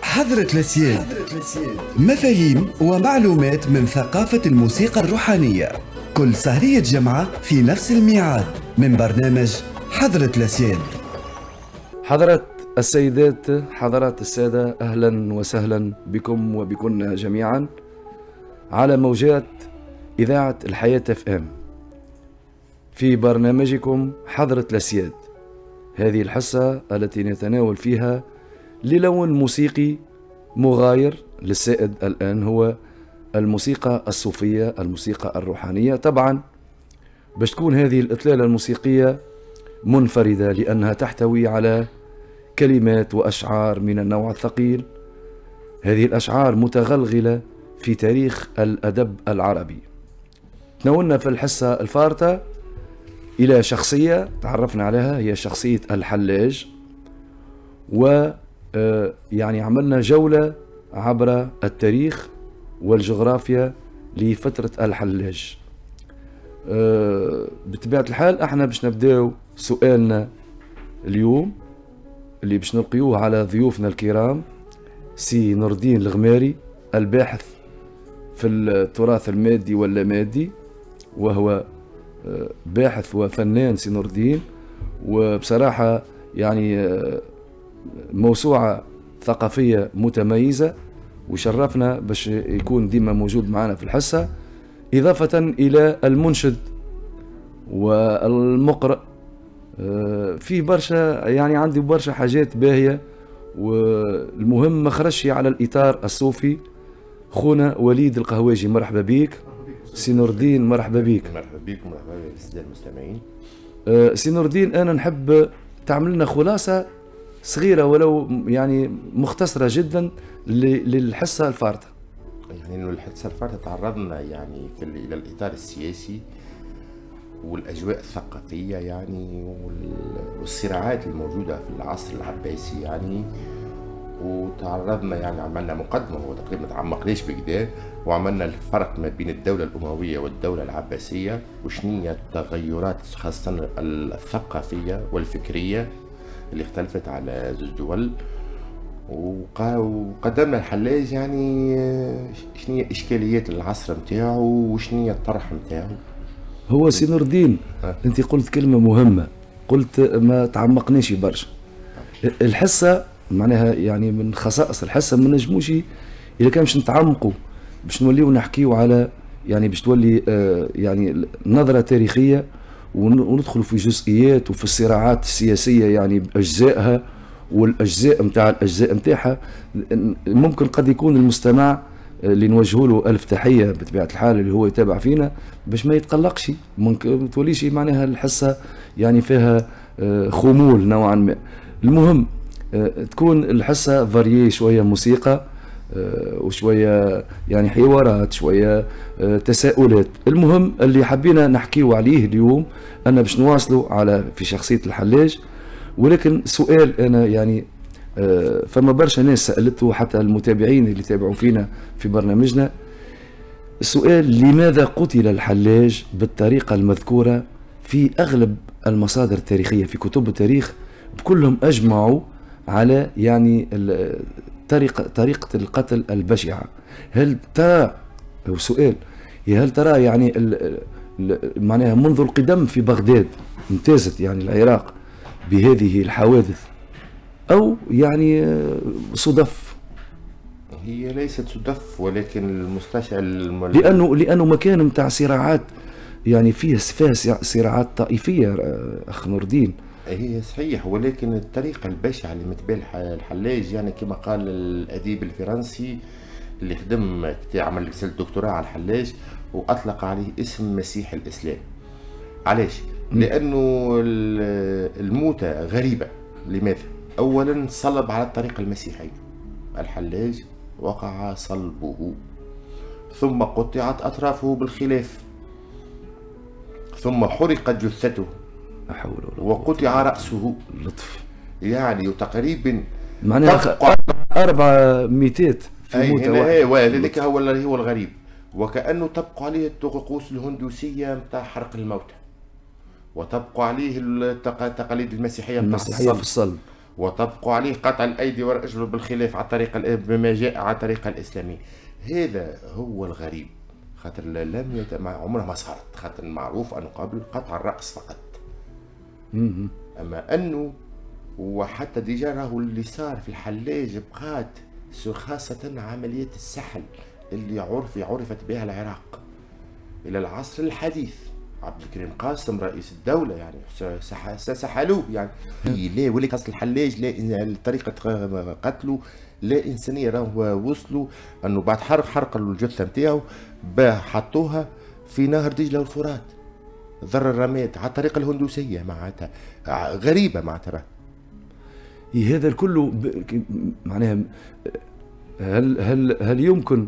حضرة الأسياد، مفاهيم ومعلومات من ثقافة الموسيقى الروحانية، كل سهرية جمعة في نفس الميعاد من برنامج حضرة الأسياد. حضرات السيدات، حضرات السادة، أهلا وسهلا بكم وبكن جميعا على موجات إذاعة الحياة FM في برنامجكم حضرة الأسياد، هذه الحصة التي نتناول فيها للون موسيقي مغاير للسائد الآن، هو الموسيقى الصوفية، الموسيقى الروحانية. طبعا باش تكون هذه الإطلالة الموسيقية منفردة لأنها تحتوي على كلمات وأشعار من النوع الثقيل. هذه الأشعار متغلغلة في تاريخ الأدب العربي. تناولنا في الحصة الفارطة إلى شخصية تعرفنا عليها، هي شخصية الحلاج، يعني عملنا جولة عبر التاريخ والجغرافيا لفترة الحلاج. بطبيعة الحال احنا باش نبداو سؤالنا اليوم اللي باش نلقيوه على ضيوفنا الكرام، سي نور الدين الغماري، الباحث في التراث المادي واللامادي، وهو باحث وفنان سي نور الدين، وبصراحة يعني موسوعة ثقافية متميزة، وشرفنا باش يكون ديما موجود معنا في الحصة، إضافة إلى المنشد والمقرئ. في برشا، يعني عندي برشا حاجات باهية، والمهم ما خرجش على الإطار الصوفي. خونا وليد القهواجي، مرحبا بيك. سي نور الدين مرحبا بيك. مرحبا بيك ومرحبا بالسادة المستمعين. سي نور الدين، أنا نحب تعمل لنا خلاصة صغيرة ولو يعني مختصرة جدا للحصة الفارطة. يعني الحصة الفارطة تعرضنا يعني إلى الإطار السياسي والأجواء الثقافية يعني والصراعات الموجودة في العصر العباسي يعني، وتعرضنا يعني عملنا مقدمة، هو تقريبا ما تعمقناش بكدا، وعملنا الفرق ما بين الدولة الأموية والدولة العباسية، وشنية التغيرات خاصة الثقافية والفكرية اللي اختلفت على زوج دول. وقدمنا الحلاج يعني شنية إشكاليات العصر متاعه وشنية الطرح متاعه. هو سي نور الدين، انت قلت كلمة مهمة، قلت ما تعمقناش برشا. الحصة معناها يعني من خصائص الحصة ما نجموش إذا كان باش نتعمقوا باش نوليو نحكيو على يعني باش تولي يعني نظرة تاريخية، وندخلوا في جزئيات وفي الصراعات السياسية يعني بأجزائها والأجزاء متاع الأجزاء متاعها. ممكن قد يكون المستمع اللي نوجهوا له ألف تحية بطبيعة الحال اللي هو يتابع فينا باش ما يتقلقش، ممكن توليش معناها الحصة يعني فيها خمول نوعا ما. المهم تكون الحصة فاريي، شوية موسيقى وشوية يعني حوارات، شوية تساؤلات. المهم اللي حبينا نحكيو عليه اليوم أنا باش نواصلوا على في شخصية الحلاج، ولكن سؤال أنا يعني فما برشا ناس سألته، حتى المتابعين اللي تابعوا فينا في برنامجنا، السؤال: لماذا قتل الحلاج بالطريقة المذكورة في أغلب المصادر التاريخية في كتب التاريخ؟ بكلهم أجمعوا على يعني طريقة القتل البشعة. هل ترى، أو سؤال، هل ترى يعني معناها منذ القدم في بغداد امتازت يعني العراق بهذه الحوادث، أو يعني صدف؟ هي ليست صدف، ولكن المستشعر لأنه مكان متاع صراعات، يعني فيها صراعات طائفية أخ نور الدين. هي صحيح، ولكن الطريقة البشعة اللي متبعها الحلاج يعني كما قال الأديب الفرنسي اللي خدم عمل رسالة دكتوراه على الحلاج وأطلق عليه اسم مسيح الإسلام. علاش؟ لأنه الموتة غريبة. لماذا؟ أولا صلب على الطريقة المسيحية، الحلاج وقع صلبه، ثم قطعت أطرافه بالخلاف، ثم حرقت جثته وقطع رأسه. لطف يعني تقريبا معناها 4 ميتات في موتة واحدة. ذلك هو الغريب، وكأنه تبقى عليه الطقوس الهندوسية متاع حرق الموتى، وتبقى عليه التقاليد المسيحية في الصلب. وطبقوا عليه قطع الأيدي والأرجل بالخلاف على الطريقة بما جاء على الطريقة الإسلامية. هذا هو الغريب، خاطر لم عمرها ما صارت، خاطر المعروف أنه قبل قطع الرأس فقط. أما أنه وحتى ديجا راهو اللي صار في الحلاج بقات خاصة عملية السحل اللي عرفت بها العراق إلى العصر الحديث. عبد الكريم قاسم رئيس الدولة يعني سحلوه يعني لا ولي قصد الحلاج لا طريقة قتله لا إنسانية. راهو وصلوا أنه بعد حرق الجثة نتاعو حطوها في نهر دجلة والفرات ذر الرماد على الطريقة الهندوسية معناتها غريبة معناتها. هذا الكل معناها هل يمكن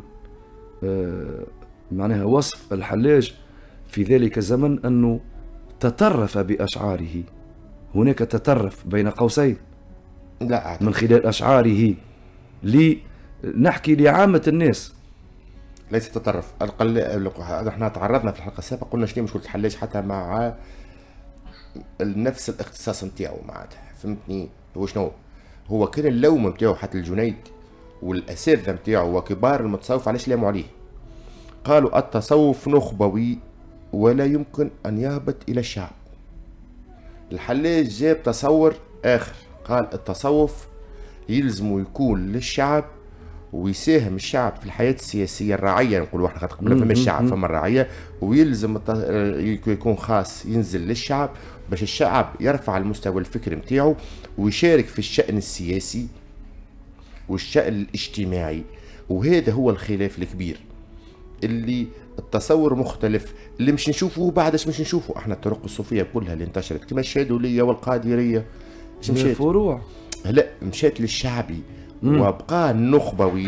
معناها وصف الحلاج في ذلك الزمن أنه تطرف بأشعاره؟ هناك تطرف بين قوسين لا من خلال أشعاره نحكي لعامة الناس. ليس تطرف. احنا تعرضنا في الحلقة السابقة قلنا شنو مشكلة الحلاج حتى مع نفس الاختصاص نتاعو معناتها، فهمتني؟ هو شنو؟ هو كان اللوم نتاعو حتى الجنيد والأساتذة نتاعو وكبار المتصوف علاش لاموا عليه؟ قالوا التصوف نخبوي ولا يمكن أن يهبط إلى الشعب. الحلاج جاب تصور آخر، قال التصوف يلزم يكون للشعب ويساهم الشعب في الحياة السياسية الرعية، نقولوا احنا خاطر قبل فما الشعب فما الرعية، ويلزم يكون خاص ينزل للشعب باش الشعب يرفع المستوى الفكري نتاعو ويشارك في الشأن السياسي والشأن الاجتماعي. وهذا هو الخلاف الكبير اللي التصور مختلف اللي مش نشوفه بعد مش نشوفه احنا. الطرق الصوفية كلها اللي انتشرت كما الشاذلية والقادرية مشات فروع، لا مشات للشعبي وبقى النخبوي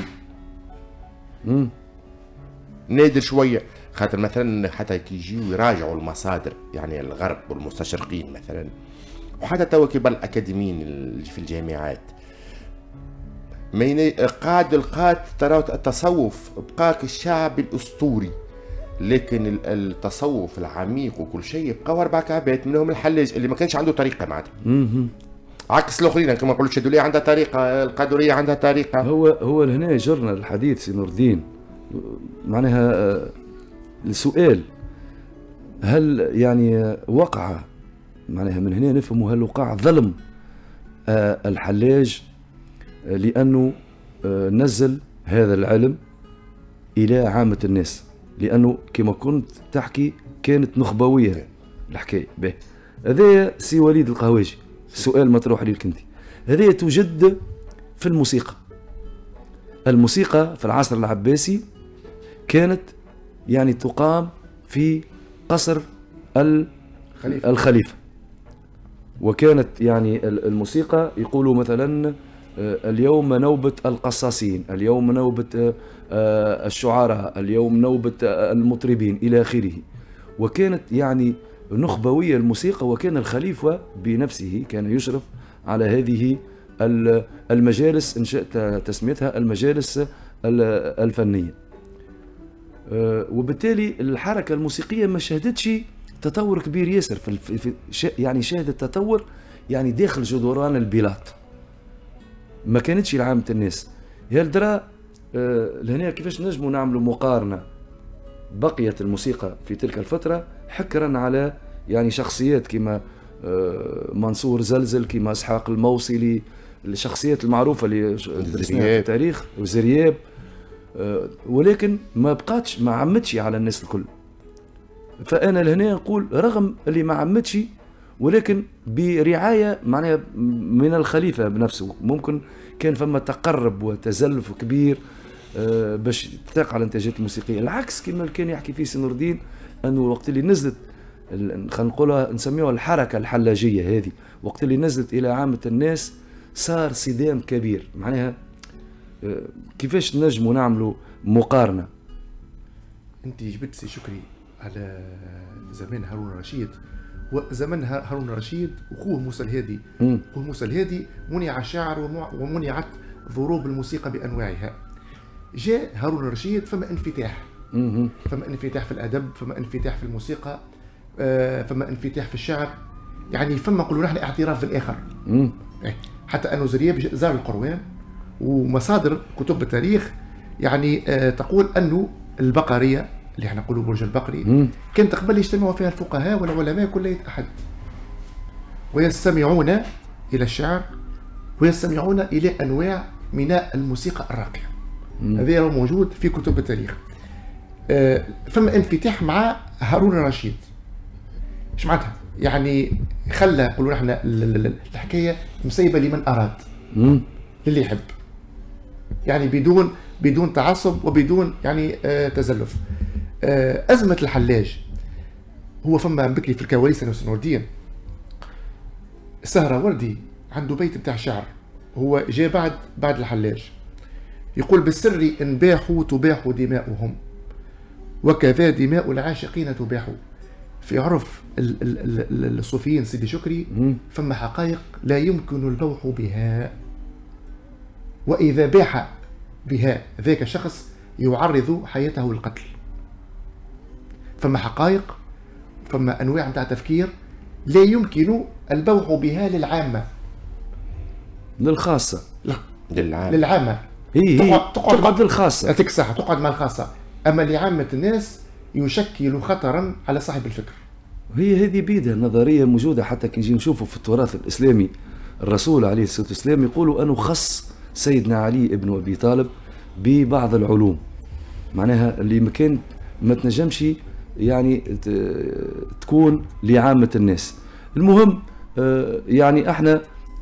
نادر شوية. خاطر مثلا حتى كيجيو يراجعوا المصادر يعني الغرب والمستشرقين مثلا وحتى توا كبار الأكاديميين اللي في الجامعات قاد ترى التصوف بقاك الشعب الأسطوري، لكن التصوف العميق وكل شيء بقاو 4 كعبات منهم الحلاج اللي ما كانش عنده طريقة معناتها. عكس الاخرين كما نقولوا الشاذلية عندها طريقة، القادرية عندها طريقة. هو هنا يجرنا الحديث سي نور الدين معناها السؤال، هل يعني وقع معناها من هنا نفهم هل وقع ظلم الحلاج لأنه نزل هذا العلم إلى عامة الناس؟ لأنه كما كنت تحكي كانت نخبوية الحكاية به. هذا سي وليد القهواجي السؤال مطروح ليك انت، هذه توجد في الموسيقى. الموسيقى في العصر العباسي كانت يعني تقام في قصر الخليفة، وكانت يعني الموسيقى يقولوا مثلا اليوم نوبة القصاصين، اليوم نوبة الشعراء، اليوم نوبة المطربين إلى آخره. وكانت يعني نخبوية الموسيقى، وكان الخليفة بنفسه كان يشرف على هذه المجالس، إن شئت تسميتها المجالس الفنية. وبالتالي الحركة الموسيقية ما شهدتش تطور كبير ياسر يعني شهدت تطور يعني داخل جدران البلاد، ما كانتش لعامة الناس. هل درا لهنا كيفاش نجموا نعملوا مقارنة بقيت الموسيقى في تلك الفترة حكرا على يعني شخصيات كما منصور زلزل، كما اسحاق الموصلي، الشخصيات المعروفة اللي درسناها في التاريخ، وزرياب، ولكن ما بقاتش ما عمتش على الناس الكل. فأنا لهنا نقول رغم اللي ما عمتش ولكن برعاية معناها من الخليفة بنفسه، ممكن كان فما تقرب وتزلف كبير باش تقع الانتاجات الموسيقية. العكس كما كان يحكي فيه سي نور الدين أنه وقت اللي نزلت خلينا نقولها نسميوها الحركة الحلاجية هذه، وقت اللي نزلت إلى عامة الناس صار صدام كبير. معناها كيفاش نجموا نعملوا مقارنة؟ أنت جبت سي شكري على زمان هارون الرشيد، وزمن هارون الرشيد وخوه موسى الهادي. خوه موسى الهادي منع الشعر ومنعت ضروب الموسيقى بأنواعها. جاء هارون الرشيد فما انفتاح، فما انفتاح في الأدب، فما انفتاح في الموسيقى، فما انفتاح في الشعر، يعني فما نقولوا نحن اعتراف بالآخر. حتى أنه زرياب زار القروان، ومصادر كتب التاريخ يعني تقول أنه البقرية اللي احنا نقولوا برج البقري كانت قبل يجتمعوا فيها الفقهاء والعلماء كل ليلة أحد، ويستمعون إلى الشعر ويستمعون إلى أنواع من الموسيقى الراقية. هذا موجود في كتب التاريخ. فما انفتاح مع هارون الرشيد. ايش معناتها؟ يعني خلى نقولوا احنا الحكايه مسيبه لمن اراد، للي يحب، يعني بدون تعصب وبدون يعني تزلف. ازمه الحلاج، هو فما بكري في الكواليس انه نور الدين السهروردي عنده بيت بتاع شعر، هو جاء بعد الحلاج، يقول بالسر إن باحوا تباح دماؤهم وكذا دماء العاشقين تباح. في عرف الصوفيين سيدي شكري فما حقائق لا يمكن البوح بها، وإذا باح بها ذاك الشخص يعرض حياته للقتل. فما حقائق، فما أنواع متاع تفكير لا يمكن البوح بها للعامة، للخاصة، للعامة. هي تقعد للخاصة، هذيك صح، تقعد مع الخاصة. أما لعامة الناس يشكل خطرا على صاحب الفكر. هي هذه بيدها نظرية موجودة، حتى كي نجي نشوفوا في التراث الإسلامي الرسول عليه الصلاة والسلام يقولوا أنه خص سيدنا علي ابن أبي طالب ببعض العلوم، معناها اللي ما تنجمش يعني تكون لعامة الناس. المهم يعني احنا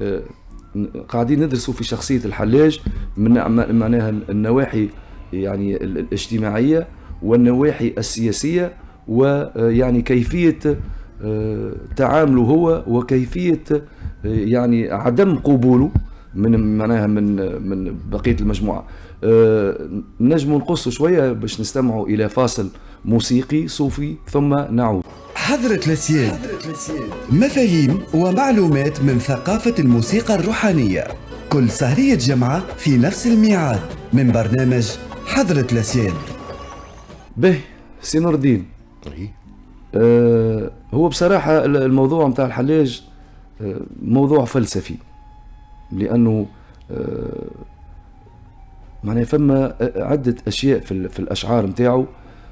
قاعدين ندرسوا في شخصية الحلاج من معناها النواحي يعني الاجتماعية والنواحي السياسية، ويعني كيفية تعامله هو وكيفية يعني عدم قبوله من معناها من بقية المجموعة. نجم نقصوا شوية باش نستمعوا إلى فاصل موسيقي صوفي ثم نعود. حضرة الأسياد، مفاهيم ومعلومات من ثقافة الموسيقى الروحانية، كل سهرية جمعة في نفس الميعاد من برنامج حضرة الأسياد. به سي نور الدين، هو بصراحة الموضوع متاع الحلاج موضوع فلسفي، لأنه معناها فما عدة أشياء في الأشعار متاعه.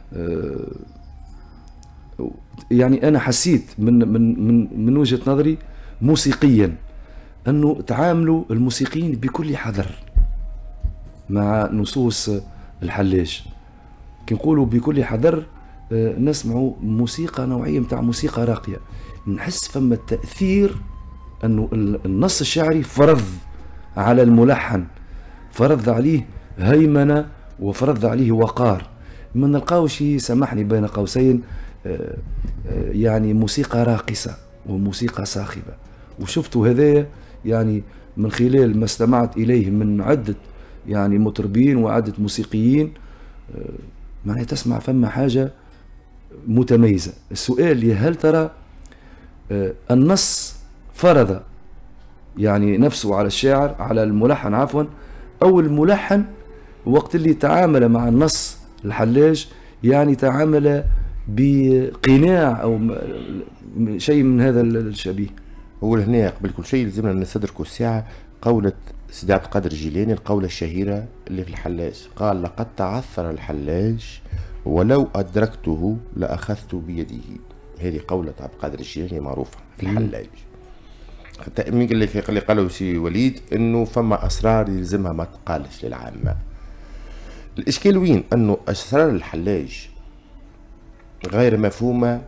يعني أنا حسيت من وجهة نظري موسيقيا أنه تعاملوا الموسيقيين بكل حذر مع نصوص الحلاج. كي نقولوا بكل حذر نسمعوا موسيقى نوعية متاع موسيقى راقية، نحس فما التأثير أنه النص الشعري فرض على الملحن، فرض عليه هيمنة وفرض عليه وقار. ما نلقاوش سامحني بين قوسين يعني موسيقى راقصة وموسيقى صاخبة. وشفتوا هذايا يعني من خلال ما استمعت إليه من عدة يعني مطربين وعدة موسيقيين، معناها تسمع فما حاجة متميزة. السؤال هل ترى النص فرض يعني نفسه على الشاعر، على الملحن عفوا، أو الملحن وقت اللي تعامل مع النص الحلاج يعني تعامل بقناع أو شيء من هذا الشبيه؟ هو هنا قبل كل شيء لازمنا نستدركوا الساعة قولة سيدي عبد القادر الجيلاني، القولة الشهيرة اللي في الحلاج، قال لقد تعثر الحلاج ولو أدركته لأخذت بيده. هذه قولة عبد القادر الجيلاني معروفة في الحلاج. حتى من اللي قالوا سي وليد انه فما اسرار يلزمها ما تقالش للعامة. الاشكال وين؟ انه اسرار الحلاج غير مفهومة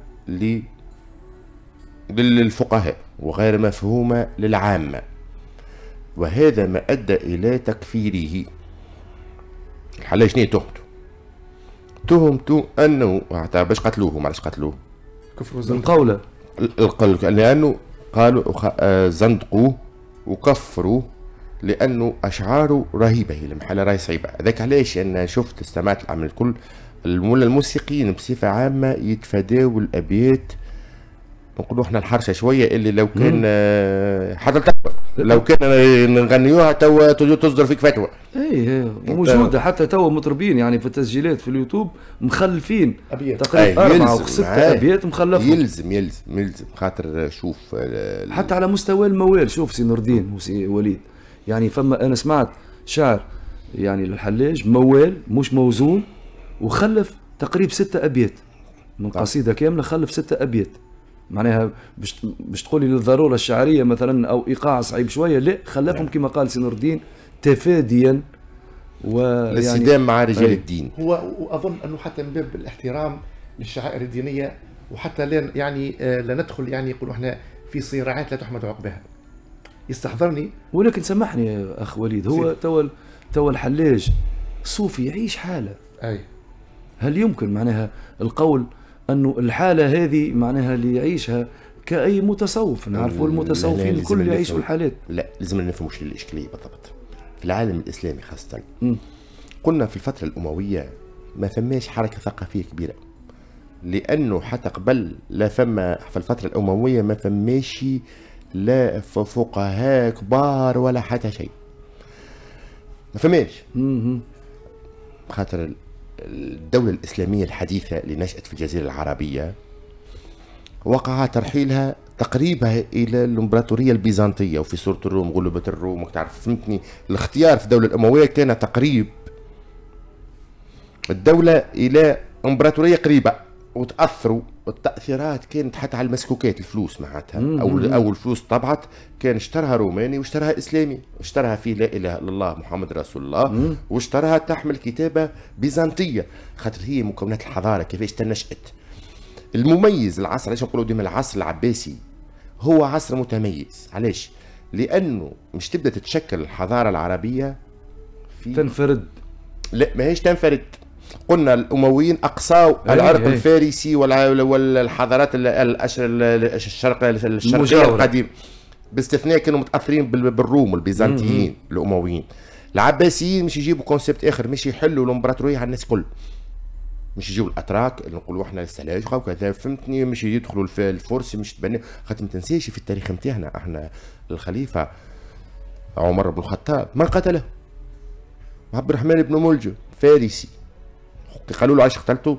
للفقهاء وغير مفهومة للعامة، وهذا ما ادى الى تكفيره. الحلاج شنو تهمته انه باش قتلوه، معلش قتلوه القولة لانه قالوا زندقوه وكفروا لانه اشعاره رهيبه، هي المحله راهي صعيبه. هذاك علاش انا شفت استمعت العمل الكل الموسيقيين بصفه عامه يتفاداوا الابيات نقولوا احنا الحرشه شويه اللي لو كان حتى لو كان نغنيوها تو تصدر فيك فتوى. اي موجوده حتى تو مطربين يعني في التسجيلات في اليوتيوب مخلفين تقريبا 4 أو 6 ابيات مخلفين. يلزم خاطر شوف حتى على مستوى الموال. شوف سي نور الدين وسي وليد، يعني فما انا سمعت شعر يعني للحلاج موال مش موزون وخلف تقريبا 6 ابيات من قصيده كامله، خلف 6 ابيات. معناها باش تقولي للضروره الشعريه مثلا او ايقاع صعيب شويه، لا خلفهم كما قال سي نور الدين تفاديا والانسجام مع رجال الدين. هو واظن انه حتى من باب الاحترام للشعائر الدينيه، وحتى لا يعني لا ندخل يعني يقولوا احنا في صراعات لا تحمد عقباها. يستحضرني ولكن سامحني يا اخ وليد، هو تو الحلاج صوفي يعيش حاله. اي هل يمكن معناها القول انه الحاله هذه معناها اللي يعيشها كأي متصوف؟ نعرفوا المتصوفين الكل يعيشوا الحالات. لا لازم نفهم وش الاشكاليه بالضبط في العالم الاسلامي خاصه. قلنا في الفتره الامويه ما فماش حركه ثقافيه كبيره، لانه حتى قبل لا فما في الفتره الامويه ما فماش لا فقهاء كبار ولا حتى شيء، ما فماش. خاطر الدولة الإسلامية الحديثة اللي نشأت في الجزيرة العربية وقع ترحيلها تقريبها إلى الإمبراطورية البيزنطية، وفي سورة الروم غلبت الروم وتعرف فهمتني. الاختيار في الدولة الأموية كان تقريب الدولة إلى إمبراطورية قريبة، وتأثروا التأثيرات كانت حتى على المسكوكات الفلوس معناتها. أول فلوس طبعت كان اشتراها روماني واشتراها إسلامي، اشتراها فيه لا إله إلا الله محمد رسول الله، واشتراها تحمل كتابة بيزنطية، خاطر هي مكونات الحضارة كيفاش تنشأت. المميز العصر، علاش نقولوا ديما العصر العباسي هو عصر متميز؟ علاش؟ لأنه مش تبدأ تتشكل الحضارة العربية في تنفرد. لا ماهيش تنفرد. قلنا الأمويين أقصاوا العرق الفارسي والحضارات الشرقية القديمة، باستثناء كانوا متأثرين بالروم والبيزنطيين. الأمويين العباسيين مش يجيبوا كونسيبت آخر، مش يحلوا الإمبراطورية على الناس كل، مش يجيبوا الأتراك اللي نقولوا احنا السلاجقة وكذا فهمتني، مش يدخلوا الفرس، مش تبني. خاطر ما تنساش في التاريخ نتاعنا احنا الخليفة عمر بن الخطاب من قتله؟ عبد الرحمن بن ملجم فارسي. قالوا له عايش قتلته؟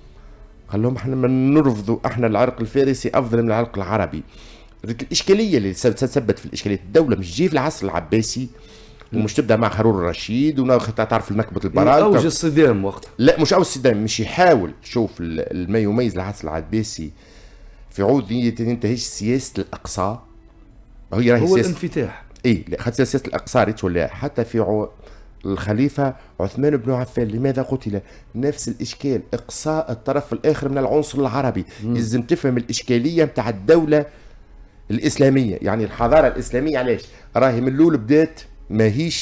قال لهم احنا من نرفضوا، احنا العرق الفارسي افضل من العرق العربي. الاشكاليه اللي تثبت في الاشكاليه، الدوله مش تجي في العصر العباسي ومش تبدا مع هارون الرشيد وتعرف نكبه البراءه اوج الصدام وقتها. لا مش اوج الصدام، مش يحاول. شوف ما يميز العصر العباسي في عود ينتهيش سياسه الاقصى، هي راهي هو سياسه الانفتاح. اي لا خاطر سياسه الاقصى ريتش ولا حتى في الخليفة عثمان بن عفان لماذا قتل؟ نفس الإشكال، إقصاء الطرف الآخر من العنصر العربي. لازم تفهم الإشكالية متاع الدولة الإسلامية، يعني الحضارة الإسلامية علاش راهي من الأول بدات ماهيش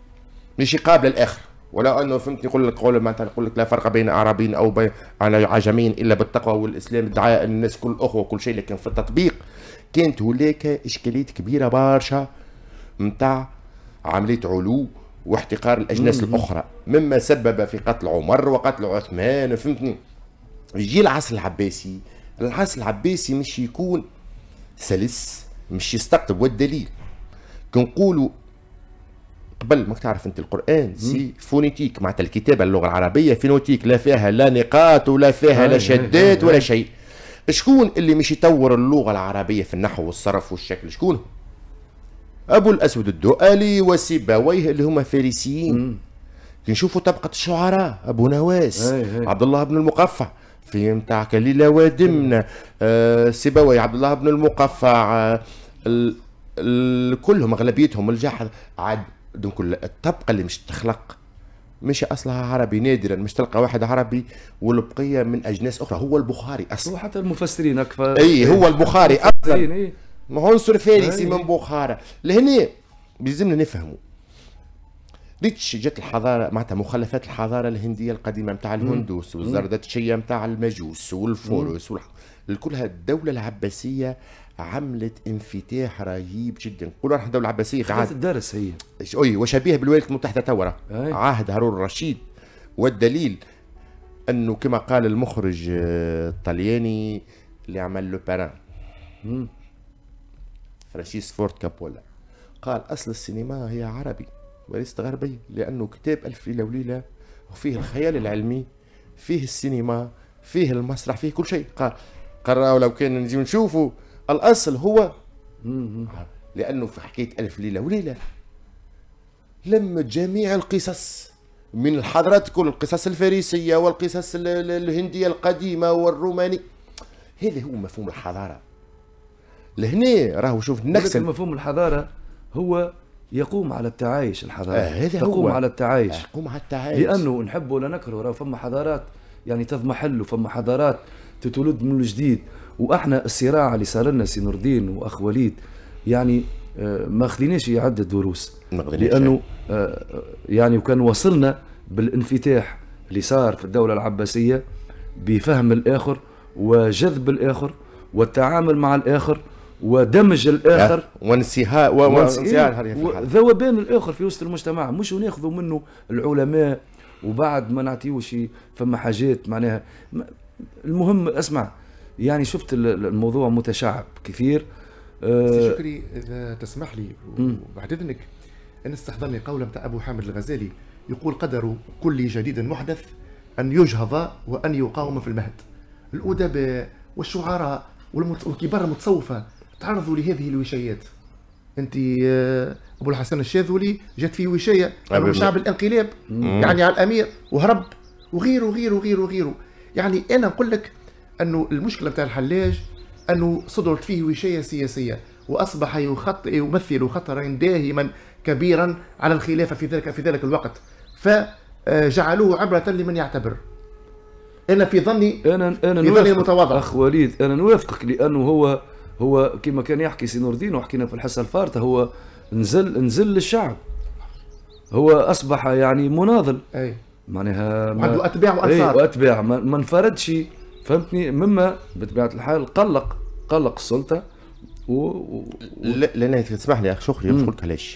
مش قابلة الآخر، ولا أنه فهمتني يقول لك معناتها يقول لك لا فرق بين أعرابيين أو بين عجمين إلا بالتقوى والإسلام، ادعاء أن الناس كل أخوة وكل شيء. لكن في التطبيق كانت هناك إشكاليات كبيرة برشا متاع عملية علو واحتقار الأجناس الأخرى، مما سبب في قتل عمر وقتل عثمان. فهمتني؟ يجي العصر العباسي، العصر العباسي مش يكون سلس، مش يستقطب. والدليل كنقولوا قبل ما تعرف انت القرآن سي فونيتيك، معناتها الكتابة اللغة العربية فينوتيك، لا فيها لا نقاط ولا فيها لا شدات ولا شيء. شكون اللي مش يطور اللغة العربية في النحو والصرف والشكل؟ شكون؟ أبو الأسود الدؤلي وسيبويه اللي هما فارسيين. نشوفوا طبقة الشعراء، أبو نواس، عبد الله بن المقفع في متاع كليلة ودمنة، سيبويه، عبد الله بن المقفع، كلهم أغلبيتهم الجحظ. عاد كل الطبقة اللي مش تخلق مش أصلها عربي، نادرا مش تلقى واحد عربي، والبقية من أجناس أخرى. هو البخاري أصلا، وحتى المفسرين أكثر. أي هو البخاري أصلا عنصر فارسي من بخارى. لهنا بيلزمنا نفهموا ريتش جت الحضاره معناتها مخلفات الحضاره الهنديه القديمه متاع الهندوس والزردشتيه متاع المجوس والفرس كلها. الدوله العباسيه عملت انفتاح رهيب جدا. نقولوا احنا الدوله العباسيه في عهد الدرس هي وشبيه بالولايات المتحده تورا عهد هارون الرشيد. والدليل انه كما قال المخرج الطلياني اللي عمل لو باران فرانسيس فورد كابولا، قال أصل السينما هي عربي وليست غربية، لأنه كتاب ألف ليلة وليلة وفيه الخيال العلمي، فيه السينما، فيه المسرح، فيه كل شيء. قرروا لو كان نجي نشوفوا الأصل هو لأنه في حكاية ألف ليلة وليلة لم جميع القصص من الحضارات، كل القصص الفارسية والقصص الهندية القديمة والروماني. هذا هو مفهوم الحضارة. لهنا راهو شوف نفس مفهوم الحضارة هو يقوم على التعايش. الحضارة هذا تقوم هو على التعايش، يقوم على التعايش، لأنه نحب ولا نكره راهو فما حضارات يعني تضمحل وفما حضارات تتولد من الجديد. واحنا الصراع اللي صار لنا سي نور الدين واخ وليد يعني ما خليناش عدة دروس، لأنه يعني وكان وصلنا بالانفتاح اللي صار في الدولة العباسية بفهم الآخر وجذب الآخر والتعامل مع الآخر ودمج الآخر وانسهاء وذوبان الآخر في وسط المجتمع، مش ناخذوا منه العلماء وبعد ما نعطيوش فما حاجات معناها. المهم اسمع، يعني شفت الموضوع متشعب كثير. شكري إذا تسمح لي وبعد إذنك، أنا استحضرني قولة متاع أبو حامد الغزالي يقول: قدر كل جديد محدث أن يجهض وأن يقاوم في المهد. الأدباء والشعراء والكبار المتصوفة تعرضوا لهذه الوشايات. أنت أبو الحسن الشاذلي جات فيه وشاية أمام شعب الانقلاب يعني على الأمير وهرب، وغيره وغيره وغيره وغيره. يعني أنا نقول لك أنه المشكلة متاع الحلاج أنه صدرت فيه وشاية سياسية وأصبح يمثل خطرا داهما كبيرا على الخلافة في ذلك الوقت، فجعلوه عبرة لمن يعتبر. أنا في ظني المتواضع أخ وليد أنا نوافقك، لأنه هو كما كان يحكي سي نور الدين وحكينا في الحصة الفارطة، هو نزل للشعب، هو أصبح يعني مناضل معناها عنده أتباع وأنصار وأتباع ما انفردش، فهمتني، مما بطبيعة الحال قلق السلطة لأن تسمح لي يا أخي شكري مش قلت علاش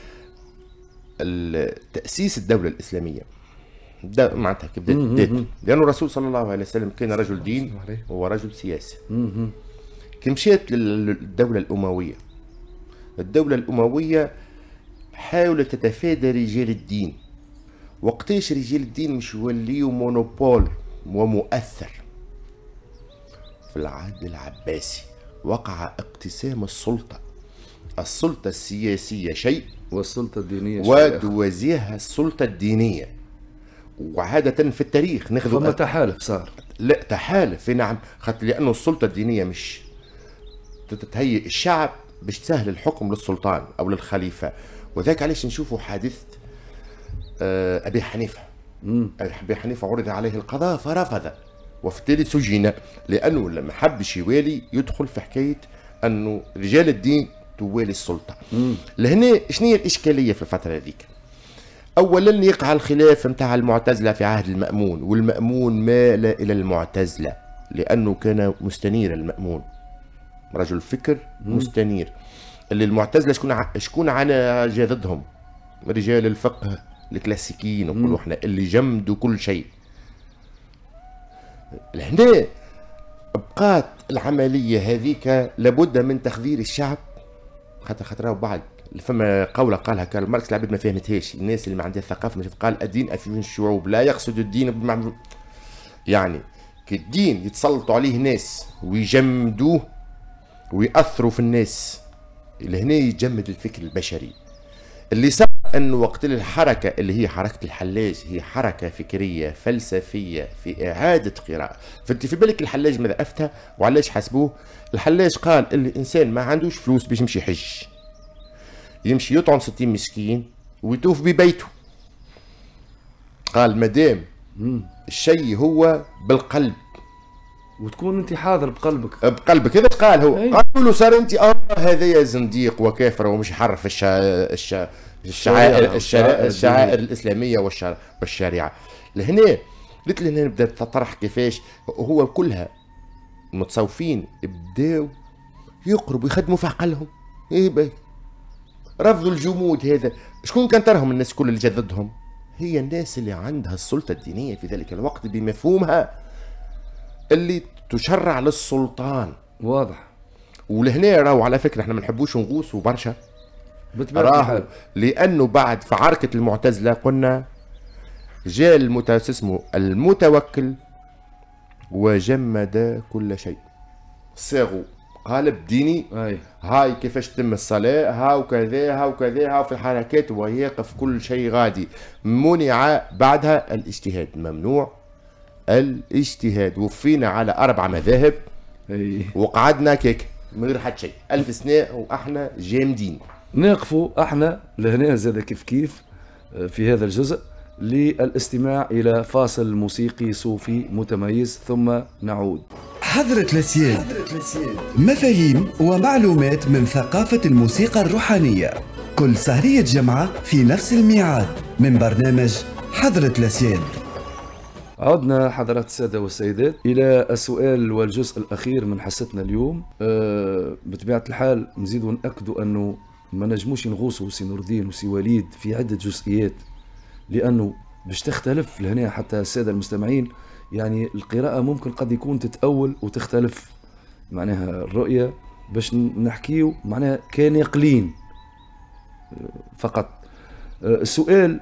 تأسيس الدولة الإسلامية معناتها كبدات، لأنه الرسول صلى الله عليه وسلم كان رجل دين ورجل سياسي. كي مشيت للدولة الأموية، الدولة الأموية حاولت تتفادى رجال الدين. وقتاش رجال الدين مش يوليوا مونوبول ومؤثر؟ في العهد العباسي وقع اقتسام السلطة السياسية شيء والسلطة الدينية شيء وتوازيها السلطة الدينية. وعادة في التاريخ ناخذ فما تحالف صار، لا تحالف نعم، خاطر لأنه السلطة الدينية مش تتهيئ الشعب باش تسهل الحكم للسلطان أو للخليفة. وذاك علاش نشوفوا حادث أبي حنيفة. أبي حنيفة عرض عليه القضاء فرفض، وفي التالي سجن، لأنه لما حبش يوالي يدخل في حكاية أنه رجال الدين توالي السلطة. لهنا شنو هي الإشكالية في الفترة هذيك؟ أولا يقع الخلاف متاع المعتزلة في عهد المأمون، والمأمون مال إلى المعتزلة لأنه كان مستنير. المأمون رجل فكر مستنير، اللي المعتزلة شكون على جاذدهم؟ رجال الفقه الكلاسيكيين نقولوا احنا اللي جمدوا كل شيء. لهنا بقات العملية هذيك لابد من تخذير الشعب، خاطر بعد فما قولة قالها كارل ماركس العباد ما فهمتهاش، الناس اللي ما عندها ثقافة مش قال الدين أفيون الشعوب، لا يقصد الدين يعني كي الدين يتسلطوا عليه ناس ويجمدوه ويأثروا في الناس، لهنا يجمد الفكر البشري. اللي صار انه وقت الحركه اللي هي حركه الحلاج هي حركه فكريه فلسفيه في اعاده قراءه. فانت في بالك الحلاج ماذا افتى وعلاش حسبوه؟ الحلاج قال اللي الانسان ما عندوش فلوس باش يمشي حج، يمشي يطعم 60 مسكين ويطوف ببيته. قال مادام الشيء هو بالقلب وتكون انت حاضر بقلبك هذا قال هو. قالوا له صار انت هذا يا زنديق وكافر ومش يحرف الشعائر الاسلاميه والشريعه. لهنا قلت لهنا نبدا تطرح كيفاش هو كلها المتصوفين بداوا يقربوا يخدموا في عقلهم. رفضوا الجمود هذا. شكون كان تراهم الناس كل اللي جذدهم؟ هي الناس اللي عندها السلطه الدينيه في ذلك الوقت بمفهومها اللي تشرع للسلطان. واضح. ولهنا راهو على فكره احنا ما نحبوش نغوصوا برشا بطبيعة الحال. لانه بعد في عركه المعتزله قلنا جاء اسمه المتوكل وجمد كل شيء، صاغوا قالب ديني. هاي كيفاش تتم الصلاة، ها وكذا ها وكذا ها، في الحركات ويقف كل شيء غادي. منع بعدها الاجتهاد، ممنوع الاجتهاد. وفينا على 4 مذاهب وقعدنا كيك من غير حد شيء 1000 سنة واحنا جامدين. نقفوا احنا لهنا زاد كيف في هذا الجزء للاستماع إلى فاصل موسيقي صوفي متميز ثم نعود. حضرة الأسياد، مفاهيم ومعلومات من ثقافة الموسيقى الروحانية، كل سهرية جمعة في نفس الميعاد من برنامج حضرة الأسياد. عدنا حضرات السادة والسيدات إلى السؤال والجزء الأخير من حصتنا اليوم. بطبيعة الحال نزيد ونأكدوا أنه ما نجموش نغوصوا سي نور الدين وسي وليد في عدة جزئيات، لأنه باش تختلف لهنا حتى السادة المستمعين. يعني القراءة ممكن قد يكون تتأول وتختلف معناها الرؤية، باش نحكيو معناها كناقلين فقط. السؤال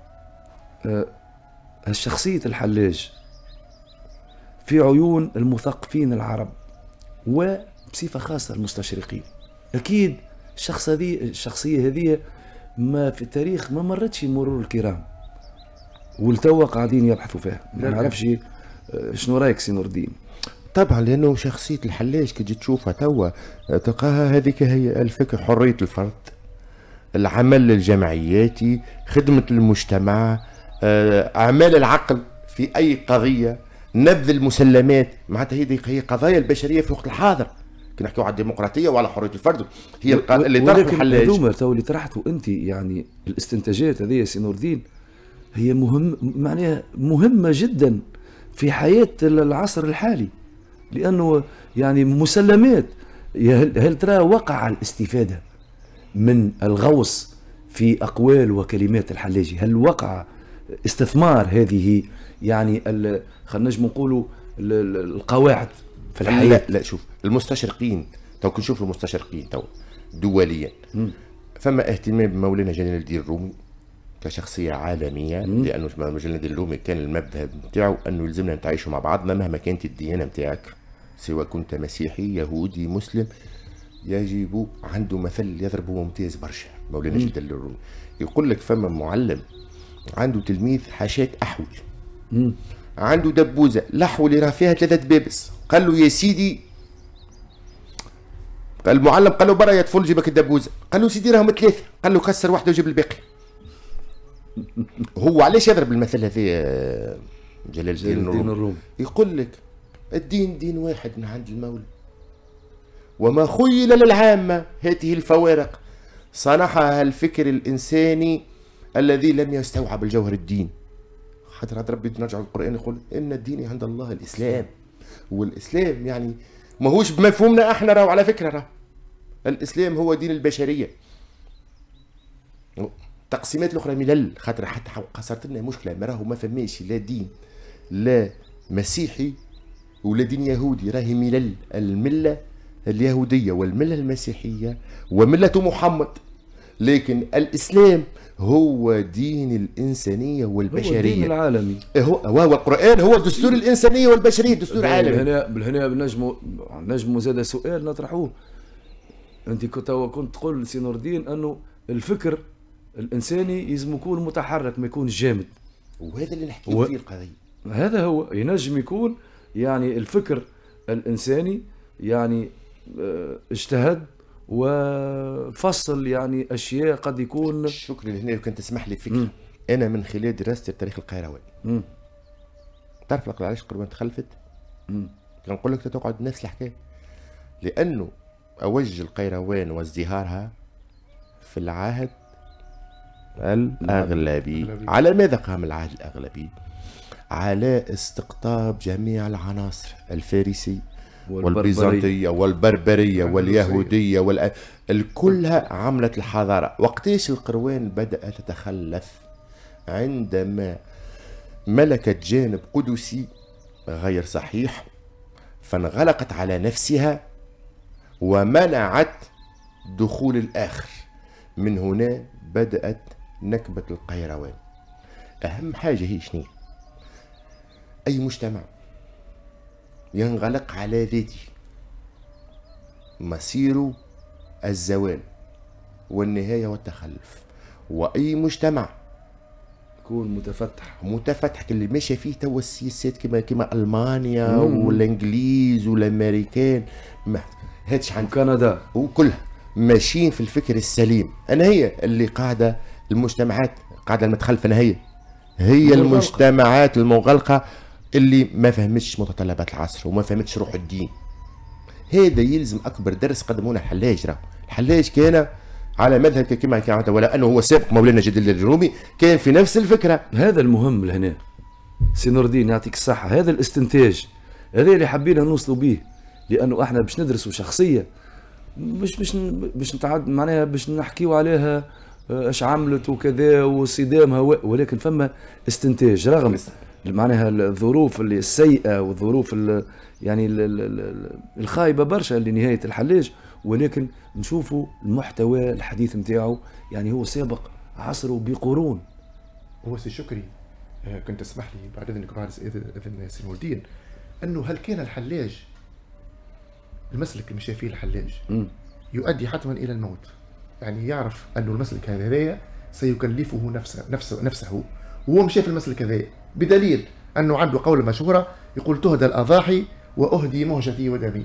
شخصية الحلاج في عيون المثقفين العرب وبصفة خاصة المستشرقين، أكيد الشخصية هذه ما في التاريخ ما مرتش مرور الكرام، والتوا قاعدين يبحثوا فيها. ما نعرفش شنو رايك سي نور الدين؟ طبعا لانه شخصيه الحلاج كي تجي تشوفها توا تلقاها هذيك هي الفكر، حريه الفرد، العمل الجمعياتي، خدمه المجتمع، اعمال العقل في اي قضيه، نبذ المسلمات. معناتها هي قضايا البشريه في الوقت الحاضر. كي نحكيو على الديمقراطيه وعلى حريه الفرد هي اللي طرح الحلاج. ولكن تو اللي طرحته انت، يعني الاستنتاجات هذه سي نور الدين هي معناها مهمه جدا في حياه العصر الحالي، لانه يعني مسلمات. هل ترى وقع الاستفاده من الغوص في اقوال وكلمات الحلاجي؟ هل وقع استثمار هذه يعني خلينا نجم نقولوا القواعد في الحياه؟ لا شوف المستشرقين تو كي نشوف المستشرقين تو دوليا فما اهتمام بمولانا جلال الدين الرومي كشخصيه عالميه، لانه جلال الدين الرومي كان المبدا نتاعو انه يلزمنا نتعايشوا مع بعضنا مهما كانت الديانه نتاعك، سواء كنت مسيحي يهودي مسلم. يجب عنده مثل يضربه ممتاز برشا مولانا جلال الدين الرومي، يقول لك فما معلم عنده تلميذ حاشاك احول، عنده دبوزه لحو اللي راه فيها 3 دبابس، قال له يا سيدي، المعلم قال له برا يا طفل جيبك الدبوزه، قال له سيدي راهم 3، قال له كسر واحده وجيب الباقي. هو علاش يضرب المثل هذا جلال الدين الرومي؟ يقول لك الدين دين واحد من عند المولى، وما خيل للعامه هذه الفوارق صنعها الفكر الانساني الذي لم يستوعب الجوهر الدين. حتى ربي نرجع للقران يقول ان الدين عند الله الاسلام، والاسلام يعني ماهوش بمفهومنا احنا، راهو على فكره راهو الاسلام هو دين البشريه. التقسيمات الاخرى ملل، خاطر حتى صارت لنا مشكله، ما راهو ما فماش لا دين لا مسيحي ولا دين يهودي، راهي ملل، المله اليهوديه والمله المسيحيه ومله محمد، لكن الاسلام هو دين الإنسانية والبشرية، هو الدين العالمي، هو القرآن هو دستور الإنسانية والبشرية، دستور عالمي. بالهنا نجموا زاد سؤال نطرحوه. أنت كنت تقول سي نور الدين أنه الفكر الإنساني لازم يكون متحرك، ما يكونش جامد، وهذا اللي نحكي فيه القضية. هذا هو ينجم يكون يعني الفكر الإنساني يعني اجتهد وفصل يعني اشياء قد يكون. شكرا هنا كنت تسمح لي فكره. انا من خلال دراستي لتاريخ القيروان تعرف علاش القيروان تخلفت؟ نقول لك تقعد نفس الحكايه، لانه اوج القيروان وازدهارها في العهد الاغلبي. على ماذا قام العهد الاغلبي؟ على استقطاب جميع العناصر الفارسي والبيزنطية والبربرية واليهودية كلها عملت الحضارة. وقتاش القروان بدأت تتخلف؟ عندما ملكت جانب قدسي غير صحيح، فانغلقت على نفسها ومنعت دخول الآخر. من هنا بدأت نكبة القيروان. أهم حاجة هي شنو؟ أي مجتمع ينغلق على ذاته مصيره الزوال والنهاية والتخلف، وأي مجتمع يكون متفتح اللي ماشي فيه توا السياسات كما ألمانيا والإنجليز والأمريكان ما هاتش عن كندا وكلها ماشيين في الفكر السليم. أنا هي اللي قاعدة المجتمعات قاعدة المتخلفة، أنا هي المجتمعات المغلقة اللي ما فهمتش متطلبات العصر وما فهمتش روح الدين. هذا يلزم أكبر درس قدمونا الحلاج. راه الحلاج كان على مذهب كما كان، ولا أنه هو سابق مولانا جلال الرومي كان في نفس الفكرة. هذا المهم لهنا سي نور الدين يعطيك الصحة. هذا الاستنتاج هذا اللي حبينا نوصلوا به، لأنه احنا باش ندرسوا شخصية باش نتعاد معناها باش نحكيوا عليها اش عملت وكذا وصدامها، ولكن فما استنتاج رغم معناها الظروف اللي السيئة والظروف يعني الخايبة برشا لنهاية الحلاج، ولكن نشوفوا المحتوى الحديث نتاعو يعني هو سابق عصره بقرون. هو سي شكري كنت تسمح لي بعد اذنك بعد اذن سي نور الدين، انه هل كان الحلاج المسلك اللي مشى فيه الحلاج يؤدي حتما الى الموت؟ يعني يعرف انه المسلك هذا سيكلفه نفسه وهو مشى في المسلك هذا، بدليل انه عنده قولة مشهورة يقول تهدى الاضاحي واهدي مهجتي ودمي.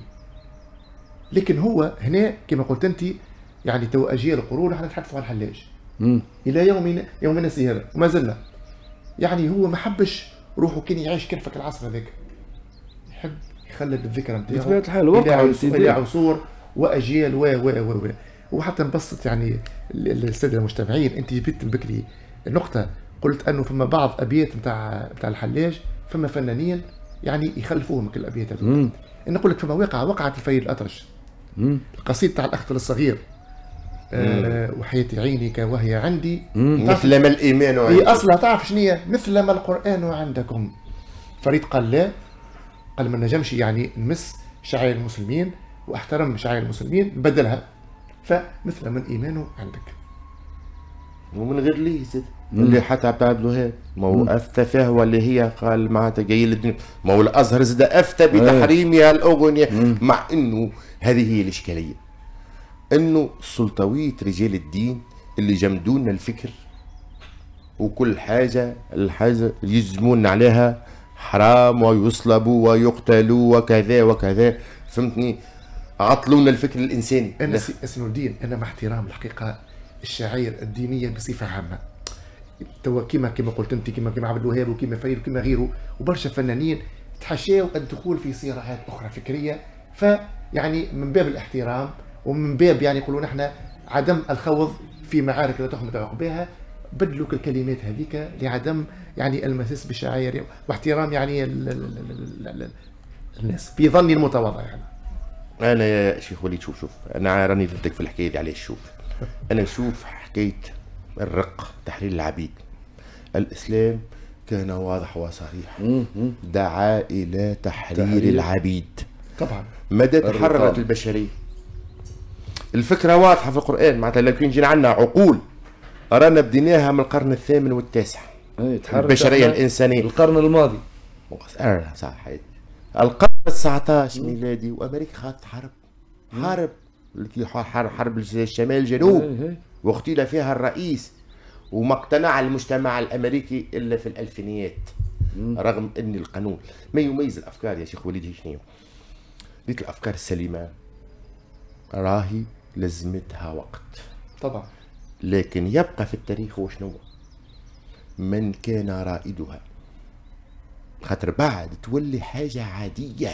لكن هو هنا كما قلت انت يعني تو اجيال قرون احنا نتحدثوا عن الحلاج الى يومنا هذا وما زلنا. يعني هو ما حبش روحه كان يعيش كرفك العصر هذاك، يحب يخلد الذكرى نتاعو بطبيعة الحال وقع الى عصور واجيال و وحتى نبسط يعني الساده المجتمعين. انت جبت بكري نقطه قلت انه فما بعض ابيات نتاع الحلاج فما فنانين يعني يخلفوهم كل الابيات هذوك. نقول لك فما وقعت الفريد الأطرش القصيد تاع الاخطل الصغير وحياتي عينك وهي عندي مثل ما الايمان عندي، هي اصلها تعرف شنو هي؟ مثل ما القران عندكم. فريد قال لا، قال ما نجمش يعني نمس شعائر المسلمين واحترم شعائر المسلمين بدلها، فمثل ما الايمان عندك. ومن غير ليه زاد اللي حتى عبد الوهاب ما هو افتى فهوى اللي هي قال معناتها جاي الدنيا، ما هو الازهر زاد افتى بتحريمها الاغنيه، مع انه هذه هي الاشكاليه، انه سلطويه رجال الدين اللي جمدونا الفكر وكل حاجه الحاجه يجزمون عليها حرام ويصلبوا ويقتلوا وكذا وكذا، فهمتني؟ عطلونا الفكر الانساني. انا سي نور الدين انا مع احترام الحقيقه الشعائر الدينيه بصفه عامه، توا كما قلت انت كما عبد الوهاب وكما فريد وكما غيره وبرشا فنانين تحشاو الدخول في صراعات اخرى فكريه، فيعني من باب الاحترام ومن باب يعني يقولوا نحن عدم الخوض في معارك لا تحمد عقباها، بدلوا الكلمات هذيك لعدم يعني المساس بالشعائر واحترام يعني الناس في ظني المتواضع. يعني انا يا شيخ وليد شوف انا راني ضدك في الحكايه دي. علاش؟ شوف انا نشوف حكايه الرق تحرير العبيد، الاسلام كان واضح وصريح، دعا الى تحرير العبيد طبعا مدى تحررت البشريه. الفكره واضحه في القران، معناتها لو كان جينا عندنا عقول رانا بديناها من القرن الثامن والتاسع. البشريه الانسانيه القرن الماضي صح، القرن 19 ميلادي، وامريكا خاضت حرب حرب الشمال الجنوب واغتيل فيها الرئيس، وما اقتنع المجتمع الامريكي الا في الالفينيات، رغم ان القانون ما يميز الافكار يا شيخ وليد. شنو ديك الافكار السليمه راهي لزمتها وقت طبعا، لكن يبقى في التاريخ وشنو من كان رائدها، خاطر بعد تولي حاجه عاديه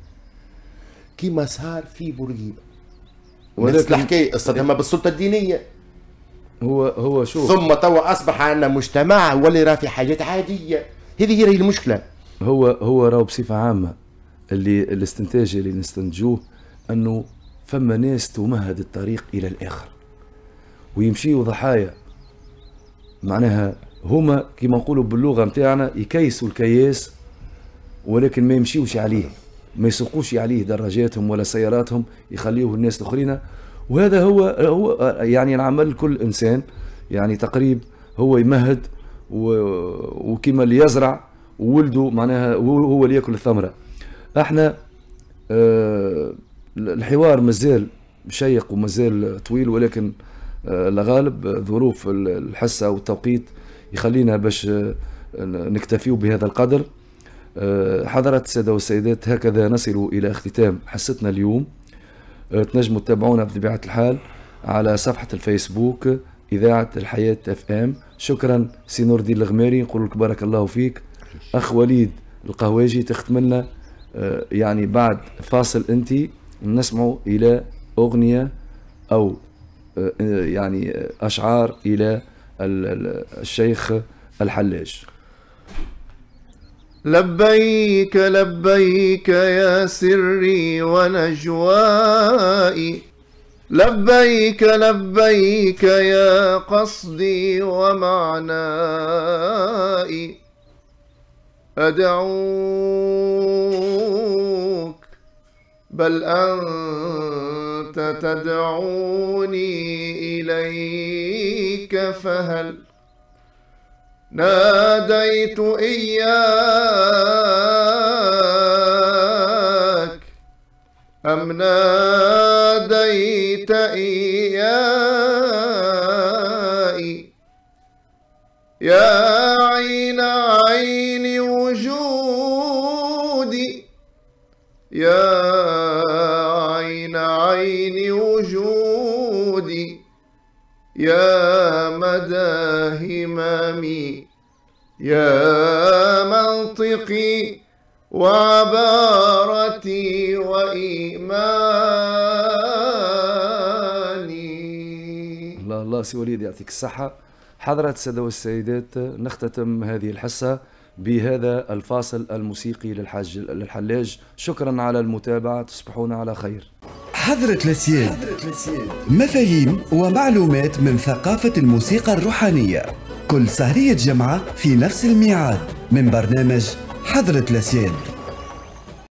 كما صار في بورقيبه. ولكن الحكايه اصطدم بالسلطه الدينيه، هو شوف ثم توا اصبح عندنا مجتمع ولي راه في حاجات عاديه. هذه هي المشكله. هو راهو بصفه عامه اللي الاستنتاج اللي نستنتجوه انه فما ناس تمهد الطريق الى الاخر ويمشيوا ضحايا، معناها هما كما نقولوا باللغه نتاعنا يكيسوا الكياس، ولكن ما يمشيوش عليه، ما يسوقوش عليه دراجاتهم ولا سياراتهم، يخليوه الناس الاخرين. وهذا هو يعني العمل. كل انسان يعني تقريب هو يمهد وكما اللي يزرع وولده معناها هو اللي ياكل الثمره. احنا الحوار مازال شيق ومازال طويل، ولكن لغالب ظروف الحصه والتوقيت يخلينا باش نكتفيو بهذا القدر. حضرات الساده والسيدات، هكذا نصل الى اختتام حصتنا اليوم. تنجموا تتابعونا بطبيعه الحال على صفحه الفيسبوك اذاعه الحياه FM. شكرا سي نور الدين الغماري، نقول لك بارك الله فيك. اخ وليد القهواجي، تختم لنا يعني بعد فاصل انت نسمعوا الى اغنيه او يعني اشعار الى الشيخ الحلاج. لبيك لبيك يا سري ونجوائي، لبيك لبيك يا قصدي ومعنائي، أدعوك بل أنت تدعوني إليك، فهل ناديت إياك أم ناديت إياي؟ يا عين عين وجودي، يا عين عين وجودي، يا مدى همامي، يا منطقي وعبارتي وإيماني. الله الله سي وليد يعطيك الصحة. حضرات السادة والسيدات، نختتم هذه الحصة بهذا الفاصل الموسيقي للحلاج. شكرا على المتابعة، تصبحون على خير. حضرة السياد، مفاهيم ومعلومات من ثقافة الموسيقى الروحانية، كل سهرية جمعة في نفس الميعاد من برنامج حضرة السياد.